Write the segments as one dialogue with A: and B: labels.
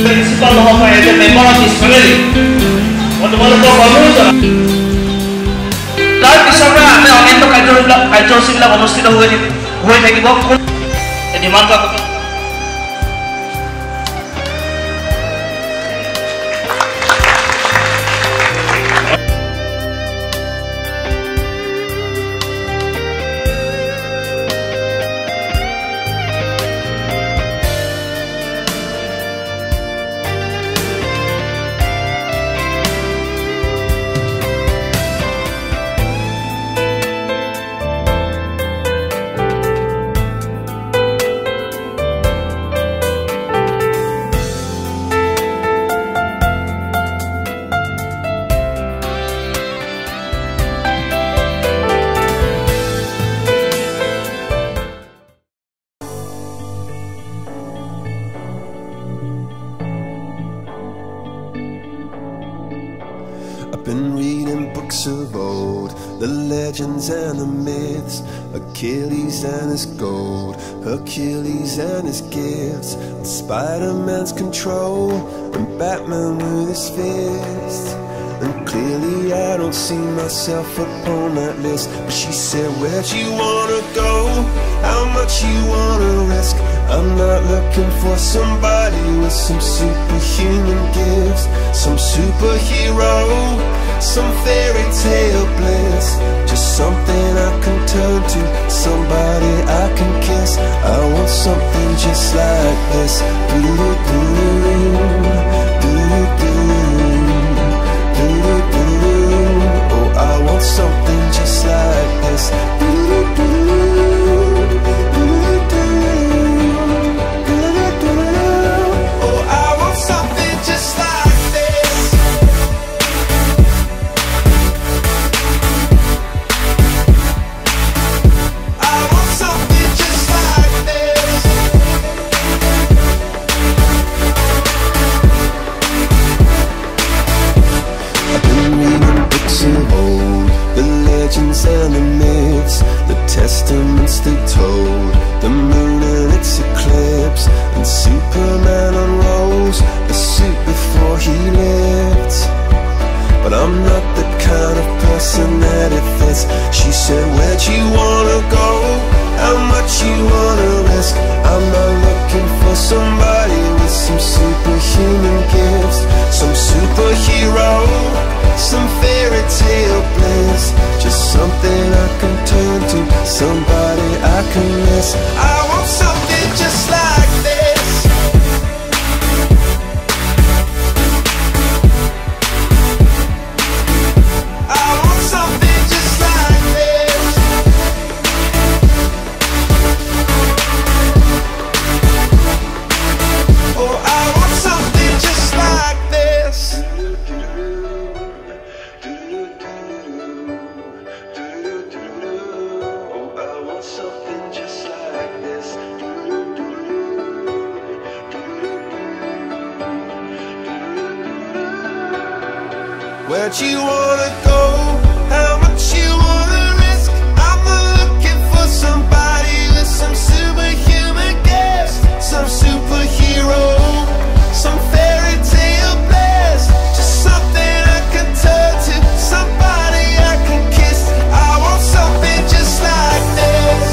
A: Principal of a member of his family. What তার পিছৰপৰা আমি অনেক কাৰ্যসূচীবিলাক অনুষ্ঠিত হৈ থাকিব ডিমাণ্ড কৰা
B: I've been reading books of old, the legends and the myths, Achilles and his gold, Hercules and his gifts, and Spider-Man's control, and Batman with his fists. And clearly I don't see myself upon that list. But she said, where'd you wanna go? How much you wanna risk? I'm not looking for somebody with some superhuman gifts, some superhero, some fairy tale bliss. Just something I can turn to, somebody I can kiss. I want something just like this. Oh, I want something just like this. And the myths, the testaments they told, the moon and its eclipse, and Superman unrolls a suit before he lived. But I'm not the kind of person that it fits. She said, where'd you wanna go? How much you wanna risk? I'm not looking for somebody with some superhuman gifts, some superhero, some fairy tale bliss. Just something I can turn to, somebody I can miss. I want something just like this. I want something just like this. Oh, I want something just like this. Where'd you wanna go? How much you wanna risk? I'm not looking for somebody with some superhuman gifts, some superhero, some fairy tale bliss. Just something I can turn to, somebody I can kiss. I want something just like this.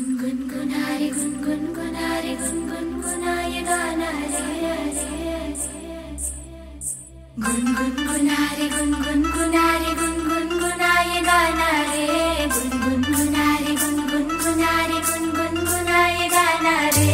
C: गुनगुनारे गुनगुनारे गुनगुनाए गाना रे गुनगुनारे गुनगुनारे गुनगुनाए गाना रे गुनगुनारे गुनगुनारे गुनगुनाए गाना रे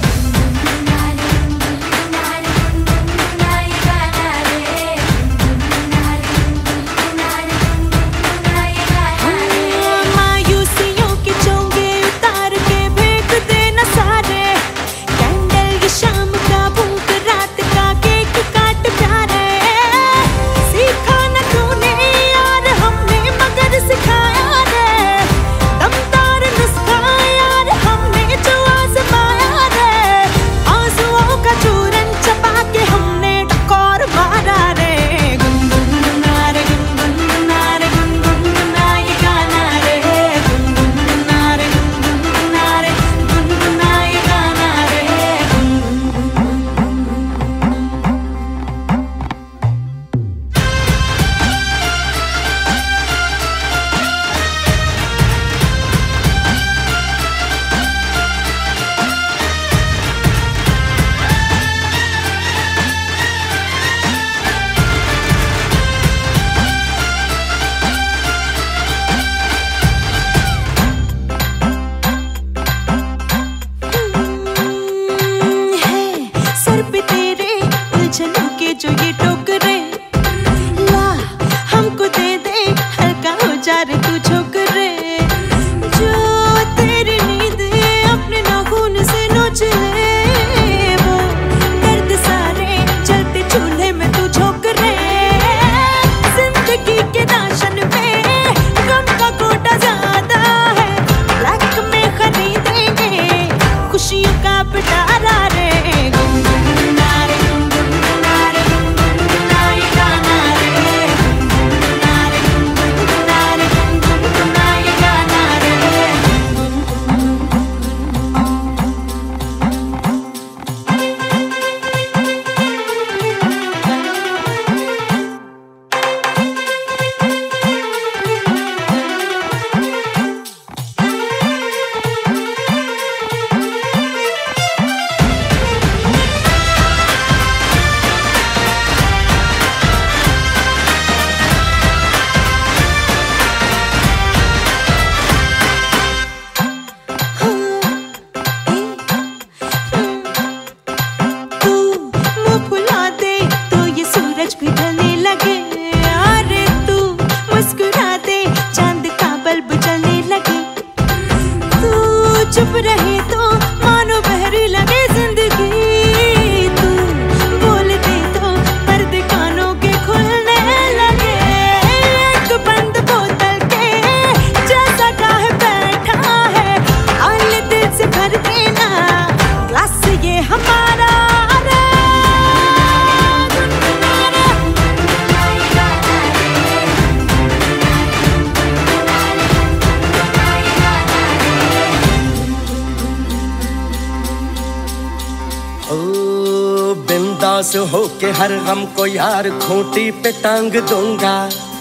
D: हो के हर गम को यार खूंटी पे टांग दूंगा,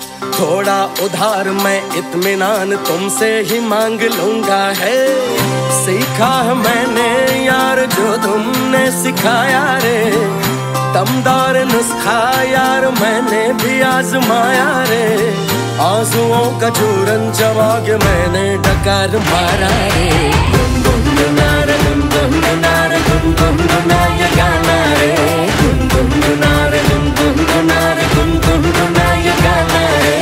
D: थोड़ा उधार मैं इत्मीनान तुमसे ही मांग लूंगा। है सीखा है मैंने यार जो तुमने सिखाया रे, दमदार नुस्खा यार मैंने भी आजमाया रे। आंसुओं का चूरन जमा के मैंने डकार मारा रे। गुनगुना रे गुनगुना रे गुनगुना ये गाना रे, गुनगुना रे गुनगुना रे गुनगुना ये गाना रे।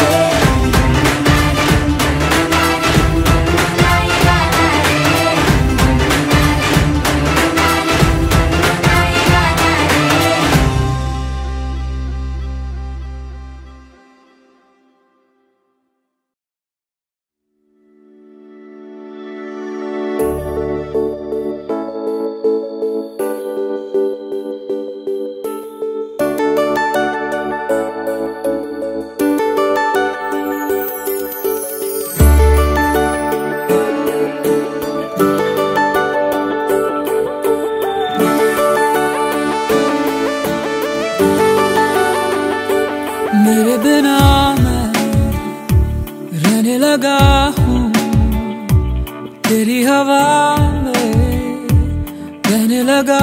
E: तेरी हवा में बहने लगा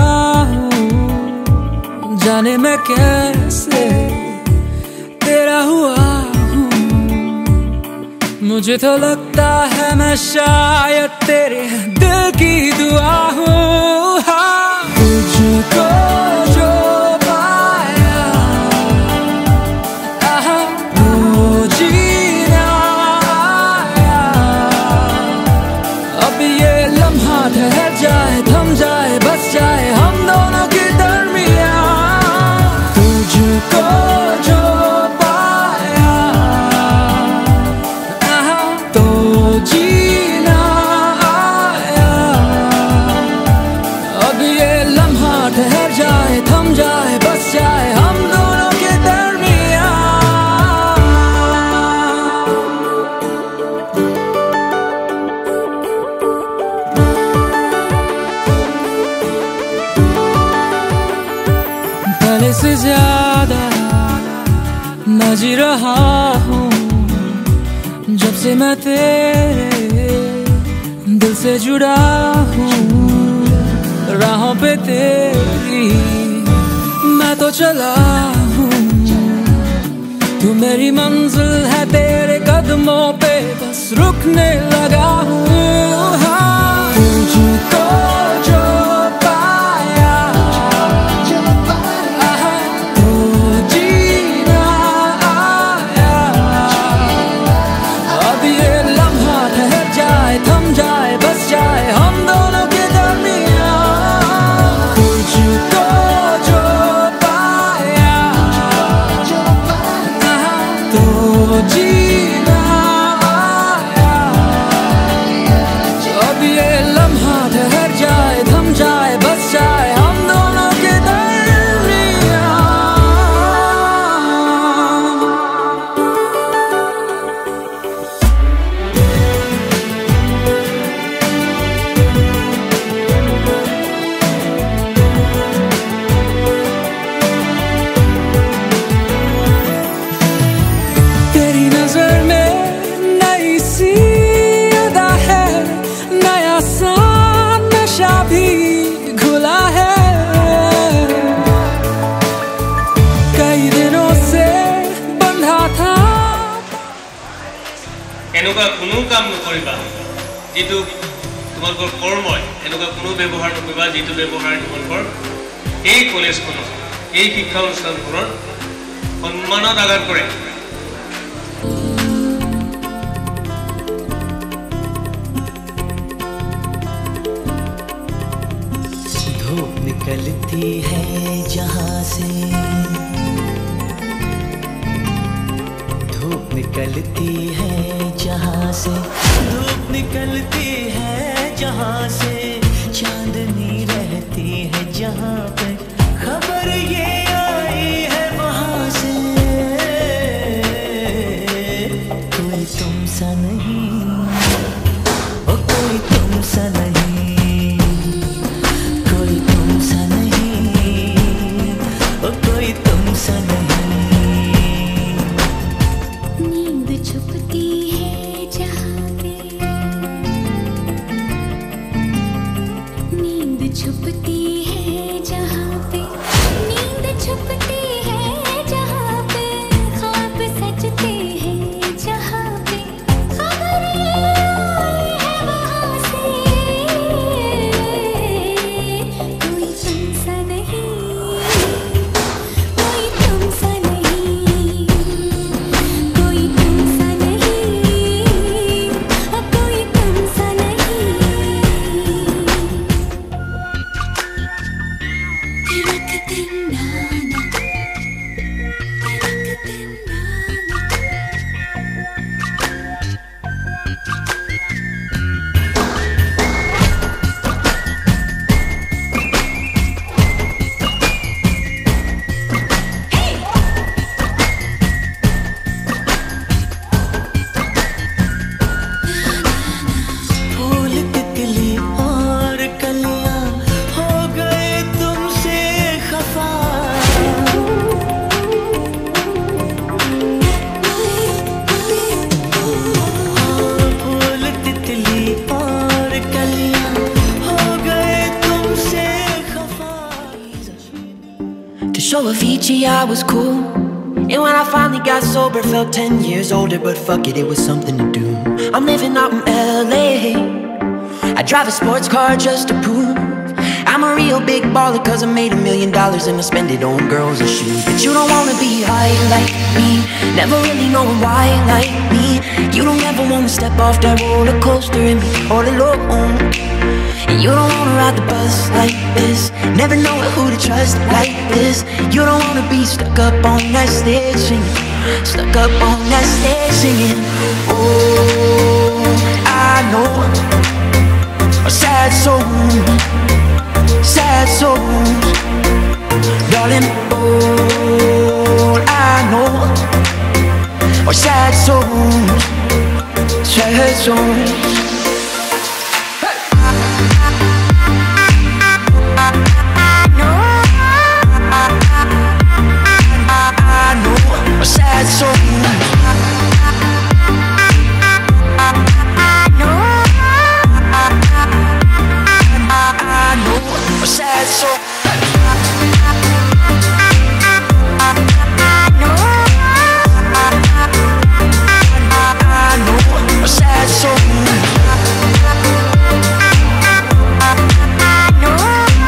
E: हूँ, जाने मैं कैसे तेरा हुआ हूँ। मुझे तो लगता है मैं शायद तेरे दिल की दुआ हूँ। हाँ, तुझको जो पाया तो जीना आया। अब ये लम्हा ठहर जाए, थम जाए, बस जाए हम दोनों के दरमियाँ। तुझको जो पाया तो जीना आया। अब ये लम्हा ठहर जाए, थम जाए, बस जाए हम दोनों के दरमियाँ। पहले से ज्यादा मैं जी रहा हूँ जब से मैं तेरे दिल से जुड़ा हूँ। राहों पे तेरी मैं तो चला हूँ, तू मेरी मंजिल है, तेरे कदमों पे बस रुकने लगा हूँ। हाँ, तुझको जो पाया तो जीना आया। अब ये लम्हा ठहर जाए, थम जाए, बस जाए हम दोनों के दरमियाँ। तुझको जो पाया तो जीना आया। अब ये लम्हा ठहर जाए, थम जाए, बस जाए हम दोनों के दरमियाँ। तेरी नजर में नई सी अदा है, नया सा नशा भी घुला है। कई दिनों से बंधा था।
F: এনেকুৱা কোনো কাম নকৰিবা যিটো তোমালোকৰ কৰ্মই এনেকুৱা কোনো ব্যৱহাৰ নকৰিবা যিটো ব্যৱহাৰ তোমালোকৰ এই কলেজখনৰ এই শিক্ষা অনুষ্ঠানখনৰ সন্মানত আঘাত কৰে।
G: धूप निकलती है जहाँ से, धूप निकलती है जहाँ से, धूप निकलती है जहाँ से, चांदनी रहती है जहाँ पे, खबर ये आई है वहाँ से। कोई तुम सा नहीं, ओ कोई तुम सा नहीं, कोई तुम सा नहीं, ओ कोई तुम सा नहीं।
C: नींद छुपती है जहाँ पे, नींद छुपती है जहाँ पे, नींद छुपती है जहाँ पे, ख्वाब सजते हैं जहाँ पे, खबर ये आई है वहाँ से। कोई तुम सा नहीं, कोई तुम सा नहीं, कोई तुम सा नहीं,
G: mucho Avicii, I was cool. And when I finally got sober, felt 10 years older. But fuck it, it was something to do. I'm living out in LA. I drive a sports car just to prove I'm a real big baller, cause I made $1 million and I spend it on girls and shoes. But you don't wanna be high like me, never really knowing why like me. You don't ever wanna step off that roller coaster and be all alone. And you don't wanna ride the bus like this, never know who to trust like this. You don't wanna be stuck up on that stage singing, stuck up on that stage singing. Oh, I know a sad soul, sad souls, darling, all I know are sad souls, sad souls. I know are sad souls. Sad soul. I know a sad soul. I know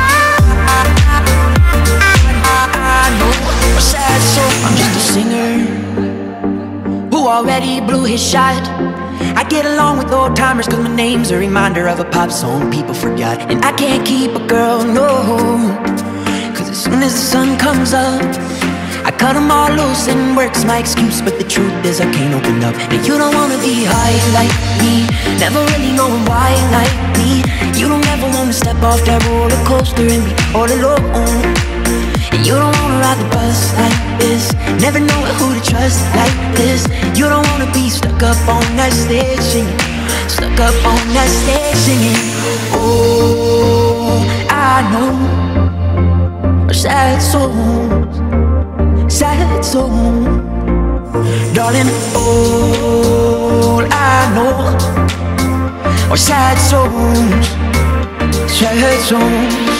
G: a sad soul. I'm just a singer who already blew his shot. I get along with old timers cause my name's a reminder of a pop song people forgot. And I can't keep a girl, no, cause as soon as the sun comes up I cut them all loose and work's my excuse. But the truth is I can't open up. And you don't wanna be high like me, never really knowing why like me. You don't ever wanna step off that roller coaster and be all alone. And you don't wanna ride the bus like this, never know who to trust like this. You don't wanna be stuck up on that stage singing, stuck up on that stage singing. Oh, I know sad souls, sad souls, darling, all I know are sad souls, sad souls.